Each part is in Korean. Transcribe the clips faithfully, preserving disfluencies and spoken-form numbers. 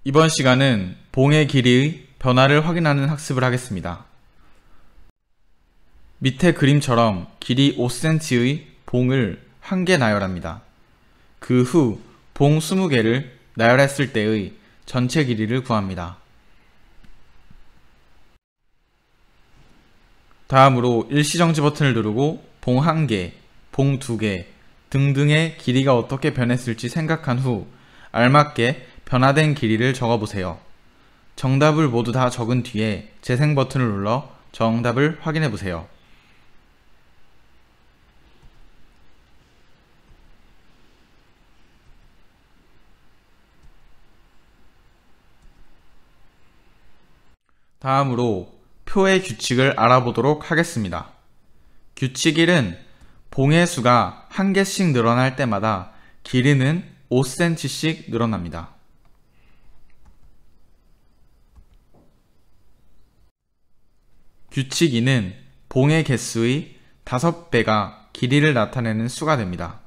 이번 시간은 봉의 길이의 변화를 확인하는 학습을 하겠습니다. 밑에 그림처럼 길이 오 센티미터의 봉을 한 개 나열합니다. 그 후 봉 이십 개를 나열했을 때의 전체 길이를 구합니다. 다음으로 일시정지 버튼을 누르고 봉 한 개, 봉 두 개 등등의 길이가 어떻게 변했을지 생각한 후 알맞게 변화된 길이를 적어보세요. 정답을 모두 다 적은 뒤에 재생 버튼을 눌러 정답을 확인해보세요. 다음으로 표의 규칙을 알아보도록 하겠습니다. 규칙 일은 봉의 수가 한 개씩 늘어날 때마다 길이는 오 센티미터씩 늘어납니다. 규칙 이는 봉의 개수의 다섯 배가 길이를 나타내는 수가 됩니다.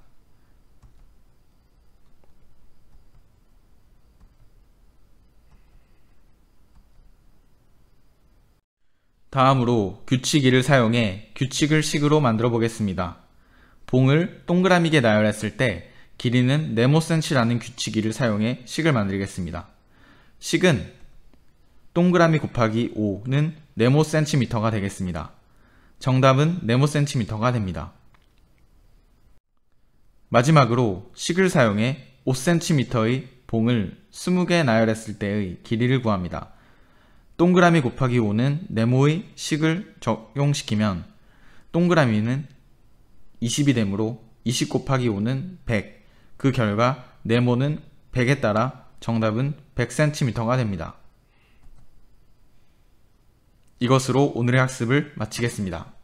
다음으로 규칙 이를 사용해 규칙을 식으로 만들어 보겠습니다. 봉을 동그라미게 나열했을 때 길이는 네모 센티라는 규칙 이를 사용해 식을 만들겠습니다. 식은 동그라미 곱하기 오는 네모 센티미터가 되겠습니다. 정답은 네모 센티미터가 됩니다. 마지막으로 식을 사용해 오 센티미터의 봉을 이십 개 나열했을 때의 길이를 구합니다. 동그라미 곱하기 오는 네모의 식을 적용시키면 동그라미는 이십이 되므로 이십 곱하기 오는 백, 그 결과 네모는 백에 따라 정답은 백 센티미터가 됩니다. 이것으로 오늘의 학습을 마치겠습니다.